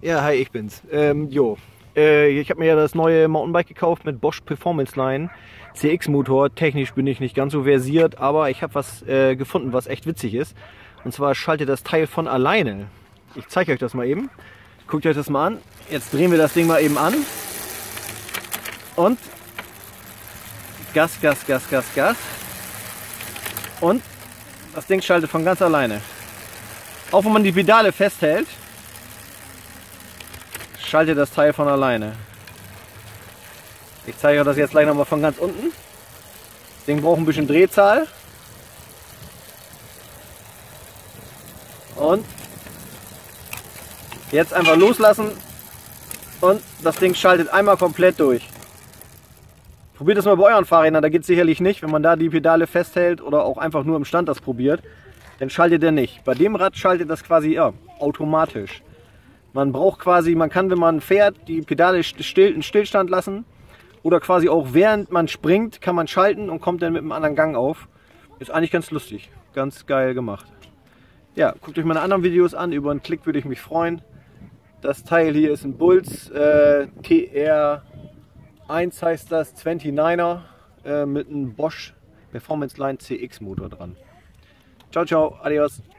Ja, hi, ich bin's. Ich habe mir ja das neue Mountainbike gekauft mit Bosch Performance Line CX Motor. Technisch bin ich nicht ganz so versiert, aber ich habe was gefunden, was echt witzig ist. Und zwar schaltet das Teil von alleine. Ich zeige euch das mal eben. Guckt euch das mal an. Jetzt drehen wir das Ding mal eben an. Und Gas, Gas, Gas, Gas, Gas. Und das Ding schaltet von ganz alleine. Auch wenn man die Pedale festhält, schaltet das Teil von alleine. Ich zeige euch das jetzt gleich nochmal von ganz unten. Das Ding braucht ein bisschen Drehzahl. Und jetzt einfach loslassen und das Ding schaltet einmal komplett durch. Probiert das mal bei euren Fahrrädern, da geht es sicherlich nicht. Wenn man da die Pedale festhält oder auch einfach nur im Stand das probiert, dann schaltet der nicht. Bei dem Rad schaltet das quasi automatisch. Man braucht quasi, man kann, wenn man fährt, die Pedale in Stillstand lassen oder quasi auch während man springt, kann man schalten und kommt dann mit einem anderen Gang auf. Ist eigentlich ganz lustig, ganz geil gemacht. Ja, guckt euch meine anderen Videos an, über einen Klick würde ich mich freuen. Das Teil hier ist ein Bulls TR1 heißt das, 29er mit einem Bosch Performance Line CX Motor dran. Ciao, ciao, adios.